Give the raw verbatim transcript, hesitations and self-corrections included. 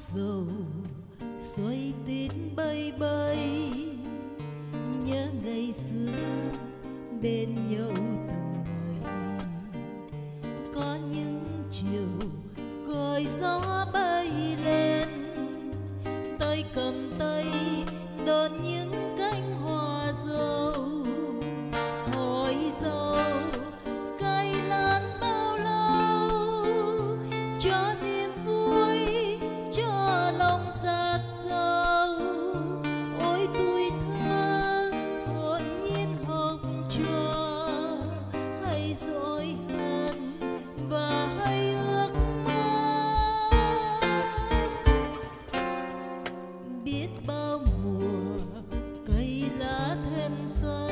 dầu xoay tít bay bay, nhớ ngày xưa bên nhau từng ngày. Có những chiều gọi gió bay lên, tay cầm tay đón những cánh hoa dâu. Hỏi dâu cây lan bao lâu, cho niềm vui cho lòng giạt dầu. Ôi tuổi thơ hồn nhiên học trò, hay dỗi hơn và hay ước mơ. Biết bao mùa cây lá thêm xuân,